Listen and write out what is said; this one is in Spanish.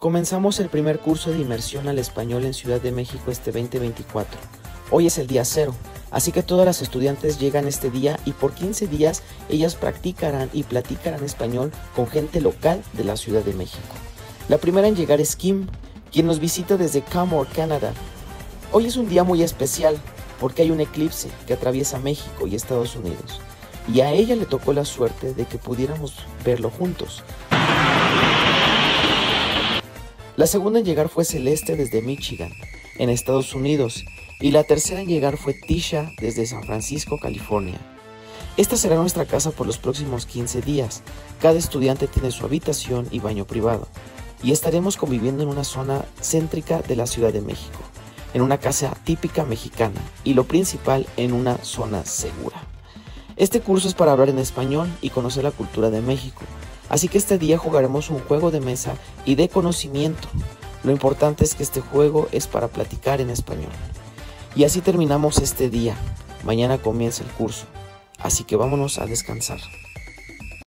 Comenzamos el primer curso de inmersión al español en Ciudad de México este 2024. Hoy es el día 0, así que todas las estudiantes llegan este día y por 15 días ellas practicarán y platicarán español con gente local de la Ciudad de México. La primera en llegar es Kim, quien nos visita desde Canmore, Canadá. Hoy es un día muy especial porque hay un eclipse que atraviesa México y Estados Unidos, y a ella le tocó la suerte de que pudiéramos verlo juntos. La segunda en llegar fue Celeste desde Michigan, en Estados Unidos, y la tercera en llegar fue Tisha desde San Francisco, California. Esta será nuestra casa por los próximos 15 días. Cada estudiante tiene su habitación y baño privado, y estaremos conviviendo en una zona céntrica de la Ciudad de México, en una casa típica mexicana, y lo principal, en una zona segura. Este curso es para hablar en español y conocer la cultura de México. Así que este día jugaremos un juego de mesa y de conocimiento. Lo importante es que este juego es para platicar en español. Y así terminamos este día. Mañana comienza el curso. Así que vámonos a descansar.